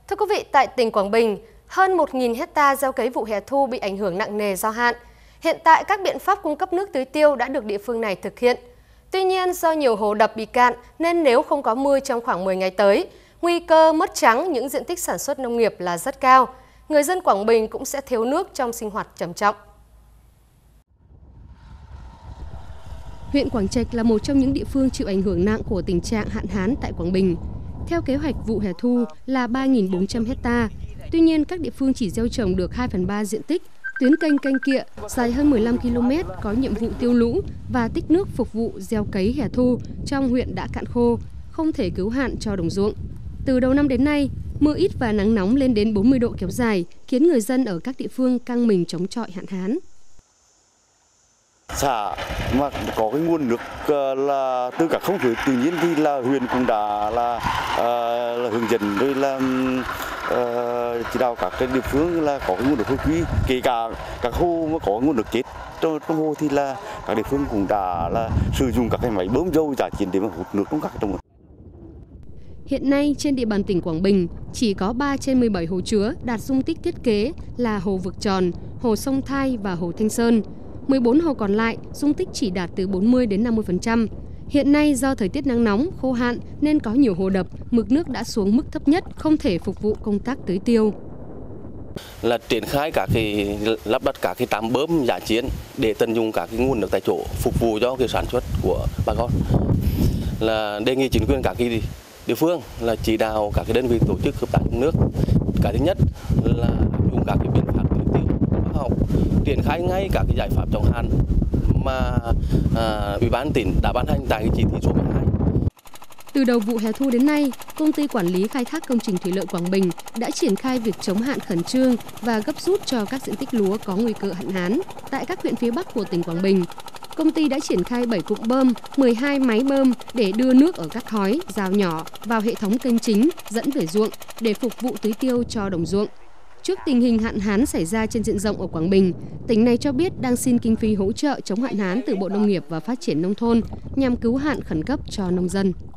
Thưa quý vị, tại tỉnh Quảng Bình, hơn 1.000 hecta gieo cấy vụ hè thu bị ảnh hưởng nặng nề do hạn. Hiện tại các biện pháp cung cấp nước tưới tiêu đã được địa phương này thực hiện. Tuy nhiên, do nhiều hồ đập bị cạn nên nếu không có mưa trong khoảng 10 ngày tới, nguy cơ mất trắng những diện tích sản xuất nông nghiệp là rất cao. Người dân Quảng Bình cũng sẽ thiếu nước trong sinh hoạt trầm trọng. Huyện Quảng Trạch là một trong những địa phương chịu ảnh hưởng nặng của tình trạng hạn hán tại Quảng Bình. Theo kế hoạch vụ hè thu là 3.400 hecta. Tuy nhiên, các địa phương chỉ gieo trồng được 2/3 diện tích. Tuyến kênh Canh Kịa dài hơn 15 km có nhiệm vụ tiêu lũ và tích nước phục vụ gieo cấy hè thu trong huyện đã cạn khô, không thể cứu hạn cho đồng ruộng. Từ đầu năm đến nay, mưa ít và nắng nóng lên đến 40 độ kéo dài khiến người dân ở các địa phương căng mình chống chọi hạn hán. Xã mà có cái nguồn nước là từ các không khí tự nhiên thì là huyện cũng đã là hướng dẫn rồi là chỉ đạo các cái địa phương là có cái nguồn nước khôi quy, kể cả các hồ mà có nguồn nước chết trong hồ thì là các địa phương cũng đã là sử dụng các cái máy bơm dâu giả chiến để mà hút nước trong các trong. Hiện nay trên địa bàn tỉnh Quảng Bình chỉ có 3 trên 17 hồ chứa đạt dung tích thiết kế là hồ Vực Tròn, hồ Sông Thai và hồ Thanh Sơn. 14 hồ còn lại dung tích chỉ đạt từ 40 đến 50%. Hiện nay do thời tiết nắng nóng, khô hạn nên có nhiều hồ đập, mực nước đã xuống mức thấp nhất, không thể phục vụ công tác tưới tiêu. Là triển khai các cái lắp đặt các cái trạm bơm giả chiến để tận dụng các cái nguồn nước tại chỗ phục vụ cho cái sản xuất của bà con. Là đề nghị chính quyền các cái địa phương là chỉ đạo các cái đơn vị tổ chức hợp tác trong nước. Cái thứ nhất là áp dụng các cái biện pháp tưới tiêu khoa học, triển khai ngay các cái giải pháp chống hạn mà Ủy ban tỉnh đã ban hành tại cái chỉ thị số 12. Từ đầu vụ hè thu đến nay, Công ty Quản lý Khai thác Công trình Thủy lợi Quảng Bình đã triển khai việc chống hạn khẩn trương và gấp rút cho các diện tích lúa có nguy cơ hạn hán. Tại các huyện phía Bắc của tỉnh Quảng Bình, công ty đã triển khai 7 cụm bơm, 12 máy bơm để đưa nước ở các hói, rào nhỏ vào hệ thống kênh chính dẫn về ruộng để phục vụ tưới tiêu cho đồng ruộng. Trước tình hình hạn hán xảy ra trên diện rộng ở Quảng Bình, tỉnh này cho biết đang xin kinh phí hỗ trợ chống hạn hán từ Bộ Nông nghiệp và Phát triển Nông thôn nhằm cứu hạn khẩn cấp cho nông dân.